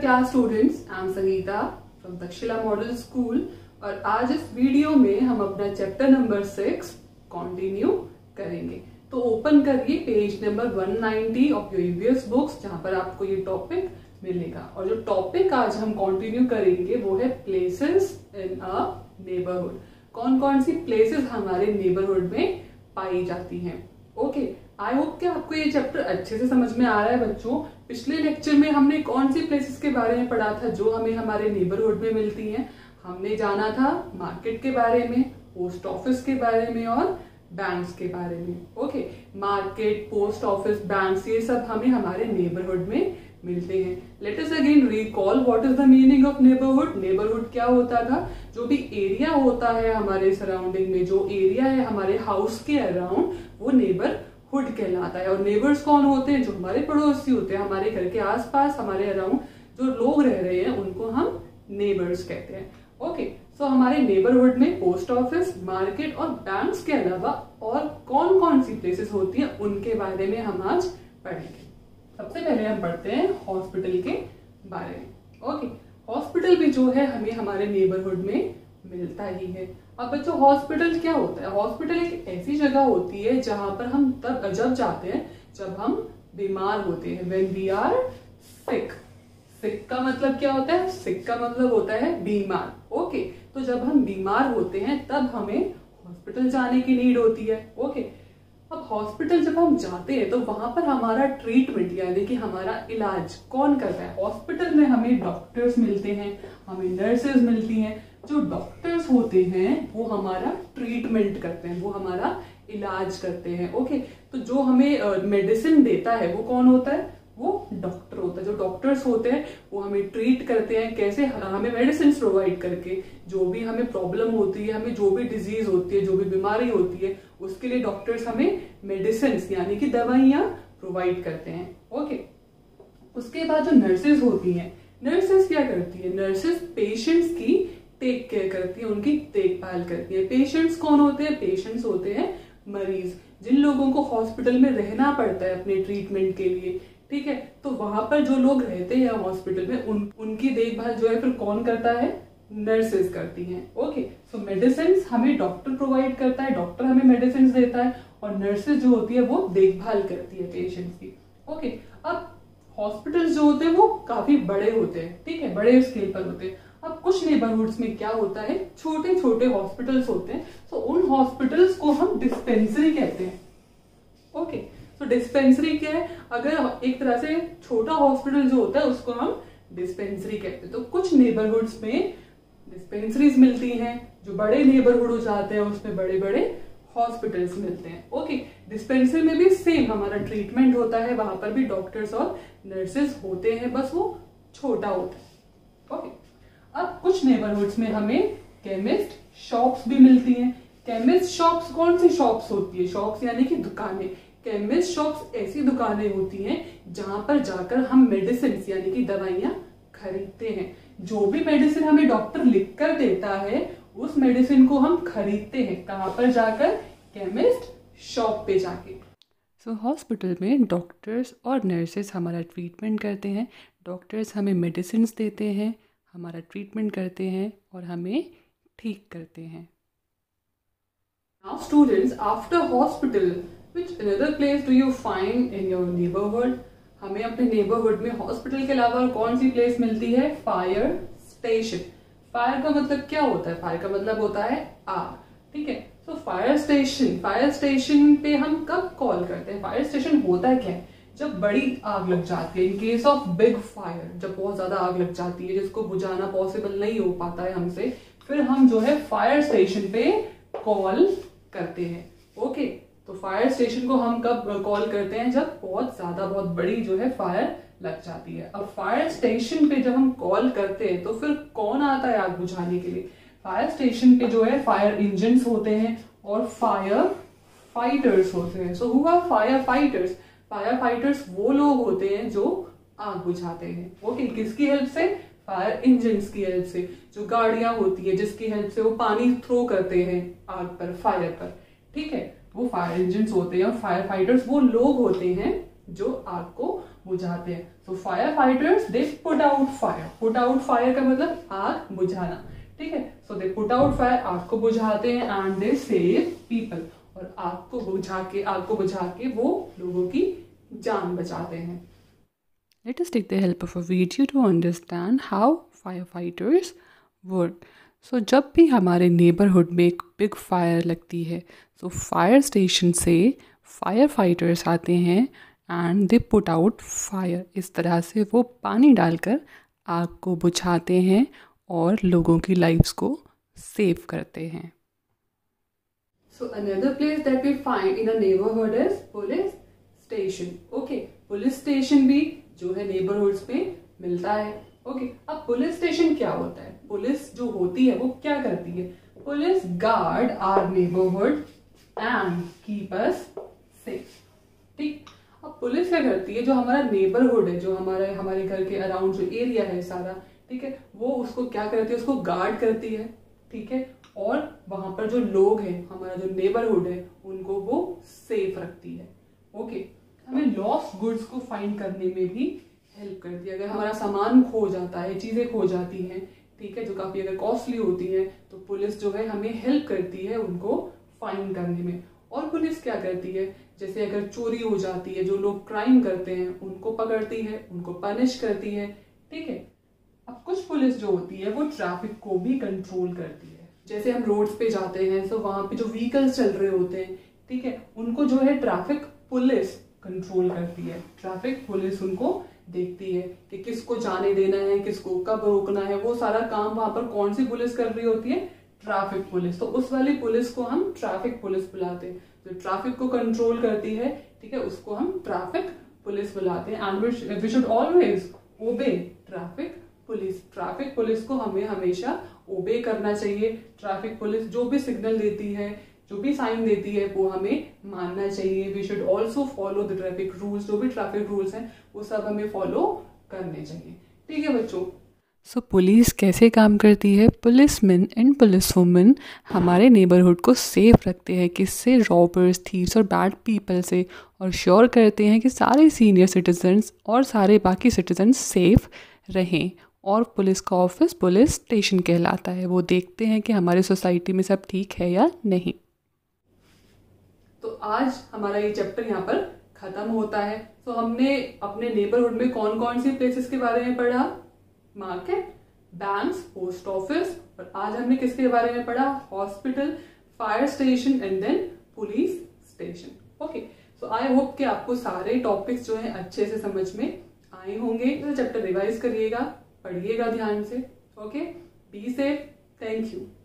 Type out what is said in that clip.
class students, I'm Sangeeta from Takshila Model School और आज इस वीडियो में हम अपना चैप्टर नंबर 6 कंटिन्यू करेंगे। तो ओपन करिए page number 190 of your EVS books जहां पर आपको ये टॉपिक मिलेगा। और जो टॉपिक आज हम कंटिन्यू करेंगे वो है प्लेसेस इन अ नेबरहुड। कौन कौन सी प्लेसेस हमारे नेबरहुड में पाई जाती हैं। ओके, आई होप कि आपको ये चैप्टर अच्छे से समझ में आ रहा है बच्चों। पिछले लेक्चर में हमने कौन सी प्लेसेस के बारे में पढ़ा था जो हमें हमारे नेबरहुड में मिलती हैं। हमने जाना था मार्केट के बारे में, पोस्ट ऑफिस के बारे में और बैंक्स के बारे में। Okay, market, post office, banks ये सब हमें हमारे नेबरहुड में मिलते हैं। Let us again recall what is the meaning of neighbourhood. Neighbourhood क्या होता था? जो भी एरिया होता है हमारे सराउंडिंग में, जो एरिया है हमारे हाउस के अराउंड, वो नेबरहुड कहलाता है। और नेबर्स कौन होते हैं? जो हमारे पड़ोसी होते हैं, हमारे घर के आसपास, हमारे अराउंड जो लोग रह रहे हैं उनको हम नेबर्स कहते हैं। ओके, सो हमारे नेबरहुड में पोस्ट ऑफिस, मार्केट और बैंक्स के अलावा और कौन कौन सी प्लेसेस होती हैं उनके बारे में हम आज पढ़ेंगे। सबसे पहले हम पढ़ते हैं हॉस्पिटल के बारे में। ओके, हॉस्पिटल भी जो है हमें हमारे नेबरहुड में मिलता ही है। अब बच्चों, हॉस्पिटल क्या होता है? हॉस्पिटल एक ऐसी जगह होती है जहां पर हम तब जब जाते हैं जब हम बीमार होते हैं, when we are sick. Sick का मतलब क्या होता है? सिक का मतलब होता है बीमार। ओके, तो जब हम बीमार होते हैं तब हमें हॉस्पिटल जाने की नीड होती है। ओके, अब हॉस्पिटल जब हम जाते हैं तो वहां पर हमारा ट्रीटमेंट यानी कि हमारा इलाज कौन करता है? हॉस्पिटल में हमें डॉक्टर्स मिलते हैं, हमें नर्सेज मिलती हैं। जो डॉक्टर्स होते हैं वो हमारा ट्रीटमेंट करते हैं, वो हमारा इलाज करते हैं। ओके, तो जो हमें मेडिसिन देता है वो कौन होता है? वो डॉक्टर होता है। जो डॉक्टर्स होते हैं वो हमें ट्रीट करते हैं, कैसे? हमें मेडिसिन प्रोवाइड करके। जो भी हमें प्रॉब्लम होती है, हमें जो भी डिजीज होती है, जो भी बीमारी होती है, उसके लिए डॉक्टर्स हमें मेडिसिन यानी कि दवाइयां प्रोवाइड करते हैं। ओके, उसके बाद जो नर्सेज होती हैं, नर्सेज क्या करती है? नर्सेज पेशेंट्स की टेक केयर करती है, उनकी देखभाल करती है। पेशेंट्स कौन होते हैं? पेशेंट्स होते हैं मरीज, जिन लोगों को हॉस्पिटल में रहना पड़ता है अपने ट्रीटमेंट के लिए। ठीक है, तो वहां पर जो लोग रहते हैं हॉस्पिटल में उनकी देखभाल जो है फिर कौन करता है? नर्सेज करती हैं। ओके, सो मेडिसिन हमें डॉक्टर प्रोवाइड करता है, डॉक्टर हमें मेडिसिन देता है और नर्सेज जो होती है वो देखभाल करती है पेशेंट्स की। ओके, अब हॉस्पिटल्स जो होते हैं वो काफी बड़े होते हैं, ठीक है, बड़े स्केल पर होते हैं। अब कुछ नेबरहुड्स में क्या होता है, छोटे छोटे हॉस्पिटल्स होते हैं, तो उन हॉस्पिटल्स को हम डिस्पेंसरी कहते हैं। ओके, तो डिस्पेंसरी क्या है? अगर एक तरह से छोटा हॉस्पिटल जो होता है उसको हम डिस्पेंसरी कहते हैं। तो कुछ नेबरहुड्स में डिस्पेंसरीज मिलती हैं, जो बड़े नेबरहुड हो जाते हैं उसमें बड़े बड़े हॉस्पिटल्स मिलते हैं। ओके, डिस्पेंसरी में भी सेम हमारा ट्रीटमेंट होता है, वहां पर भी डॉक्टर्स और नर्सेज होते हैं, बस वो छोटा होता है। ओके, अब कुछ नेबरहुड्स में हमें केमिस्ट शॉप्स भी मिलती हैं। केमिस्ट शॉप्स कौन सी शॉप्स होती है? शॉप्स यानी कि दुकानें। केमिस्ट शॉप्स ऐसी दुकानें होती हैं जहां पर जाकर हम मेडिसिन यानी कि दवाइयां खरीदते हैं। जो भी मेडिसिन हमें डॉक्टर लिख कर देता है उस मेडिसिन को हम खरीदते हैं। कहां पर जाकर? केमिस्ट शॉप पे जाके। सो हॉस्पिटल में डॉक्टर्स और नर्सेस हमारा ट्रीटमेंट करते हैं। डॉक्टर्स हमें मेडिसिन देते हैं, हमारा ट्रीटमेंट करते हैं और हमें ठीक करते हैं। Now students, after hospital, which another place do you find in your neighborhood? हमें अपने नेबरहुड में हॉस्पिटल के अलावा कौन सी प्लेस मिलती है? Fire station. फायर का मतलब क्या होता है? फायर का मतलब होता है आग। ठीक है, तो फायर स्टेशन पे हम कब कॉल करते हैं? फायर स्टेशन होता है क्या? जब बड़ी आग लग जाती है, in case of big fire, जब बहुत ज्यादा आग लग जाती है जिसको बुझाना पॉसिबल नहीं हो पाता है हमसे, फिर हम जो है फायर स्टेशन पे कॉल करते हैं। ओके, तो फायर स्टेशन को हम कब कॉल करते हैं? जब बहुत बड़ी जो है फायर लग जाती है। अब फायर स्टेशन पे जब हम कॉल करते हैं तो फिर कौन आता है आग बुझाने के लिए? फायर स्टेशन पे जो है फायर इंजन्स होते हैं और फायर फाइटर्स होते हैं। So who are firefighters? Firefighters वो लोग होते हैं जो आग बुझाते हैं। ओके, किसकी हेल्प से? फायर इंजन्स की हेल्प से। जो गाड़ियां होती है जिसकी हेल्प से वो पानी थ्रो करते हैं आग पर, फायर पर, ठीक है, वो फायर इंजन्स होते हैं। और फायर फाइटर्स वो लोग होते हैं जो आग को बुझाते हैं। So firefighters they put out fire. Put out fire का मतलब आग बुझाना, ठीक है। So they put out fire, आग को बुझाते हैं, एंड दे सेव पीपल, और आग को बुझा के वो लोगों की जान बचाते हैं। Let us take the help of a video to understand how firefighters work. So जब भी हमारे नेबरहुड में एक बिग फायर लगती है, so फायर स्टेशन से फायर फाइटर्स आते हैं and they put out fire. इस तरह से वो पानी डालकर आग को बुझाते हैं और लोगों की लाइफ्स को सेव करते हैं। So another place that we find in a neighborhood is police station. Okay, police station भी जो है नेबरहुड्स में मिलता है। ओके, अब पुलिस स्टेशन क्या होता है? पुलिस जो होती है वो क्या करती है? Police guard our neighbourhood and keep us safe. ठीक, अब पुलिस क्या करती है? जो हमारा नेबरहुड है, जो हमारे घर के अराउंड जो एरिया है सारा, ठीक है, वो उसको क्या करती है? उसको गार्ड करती है, ठीक है, और वहां पर जो लोग हैं, हमारा जो नेबरहुड है, उनको वो सेफ रखती है। ओके, हमें लॉस्ट गुड्स को फाइंड करने में भी हेल्प करती है। अगर हमारा सामान खो जाता है, चीजें खो जाती हैं, ठीक है, जो काफी अगर कॉस्टली होती है, तो पुलिस जो है हमें हेल्प करती है उनको फाइंड करने में। और पुलिस क्या करती है? जैसे अगर चोरी हो जाती है, जो लोग क्राइम करते हैं उनको पकड़ती है, उनको पनिश करती है, ठीक है। अब कुछ पुलिस जो होती है वो ट्रैफिक को भी कंट्रोल करती है। जैसे हम रोड्स पे जाते हैं, तो वहां पे जो व्हीकल्स चल रहे होते हैं, ठीक है, उनको जो है ट्रैफिक पुलिस कंट्रोल करती है। ट्रैफिक पुलिस उनको देखती है कि किसको जाने देना है, किसको कब रोकना है, वो सारा काम वहां पर कौन सी पुलिस कर रही होती है? Traffic police. तो उस वाली पुलिस को हम ट्रैफिक पुलिस बुलाते हैं। जो ट्रैफिक को कंट्रोल करती है, ठीक है, उसको हम ट्रैफिक पुलिस बुलाते हैं। And we should always obey traffic police. Traffic police को हमें हमेशा ओबे करना चाहिए। ट्रैफिक पुलिस जो भी सिग्नल देती है, जो भी साइन देती है, वो हमें मानना चाहिए। We should also follow the traffic rules. जो भी ट्रैफिक रूल्स हैं वो सब हमें फॉलो करने चाहिए, ठीक है बच्चों। सो पुलिस कैसे काम करती है? पुलिसमैन एंड पुलिस वुमेन हमारे नेबरहुड को सेफ रखते हैं, किससे? रॉबर्स, थीव्स और बैड पीपल से, और श्योर करते हैं कि सारे सीनियर सिटीजन्स और सारे बाकी सिटीजन्स सेफ रहें। और पुलिस का ऑफिस पुलिस स्टेशन कहलाता है। वो देखते हैं कि हमारी सोसाइटी में सब ठीक है या नहीं। तो आज हमारा ये चैप्टर यहाँ पर खत्म होता है। तो हमने अपने नेबरहुड में कौन कौन सी प्लेसेस के बारे में पढ़ा? मार्केट, बैंक्स, पोस्ट ऑफिस, और आज हमने किसके बारे में पढ़ा? Hospital, fire station and then police station. Okay, so I hope कि आपको सारे टॉपिक्स जो है अच्छे से समझ में आए होंगे। तो चैप्टर रिवाइज करिएगा, पढ़िएगा ध्यान से। Okay, be safe, thank you.